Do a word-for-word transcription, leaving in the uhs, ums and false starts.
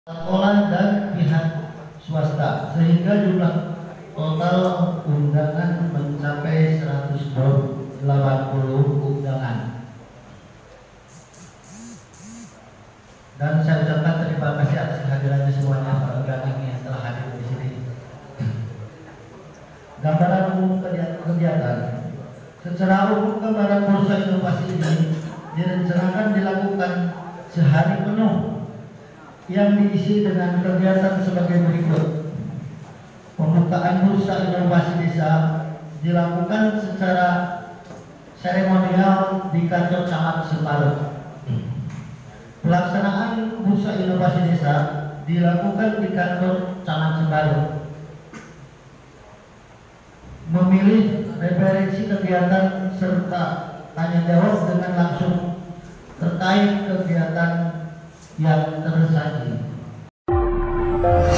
sekolah dan pihak swasta, sehingga jumlah total undangan mencapai seratus delapan puluh undangan. Dan saya ucapkan terima kasih atas kehadirannya semuanya para undangan yang telah hadir di sini. Gambaran umum kegiatan. Secara umum gambaran bursa inovasi ini direncanakan dilakukan sehari penuh yang diisi dengan kegiatan sebagai berikut. Pembukaan bursa inovasi desa dilakukan secara seremonial di kantor camat Separuh. Pelaksanaan bursa inovasi desa dilakukan di kantor camat Separuh. Memilih referensi kegiatan serta tanya jawab dengan langsung terkait kegiatan yang tersaji.